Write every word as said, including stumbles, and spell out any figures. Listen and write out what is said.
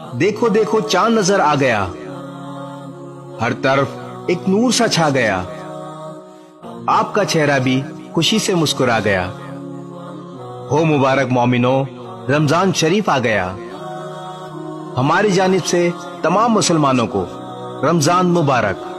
देखो देखो चांद नजर आ गया, हर तरफ एक नूर सा छा गया। आपका चेहरा भी खुशी से मुस्कुरा गया। हो मुबारक मोमिनो, रमजान शरीफ आ गया। हमारी जानिब से तमाम मुसलमानों को रमजान मुबारक।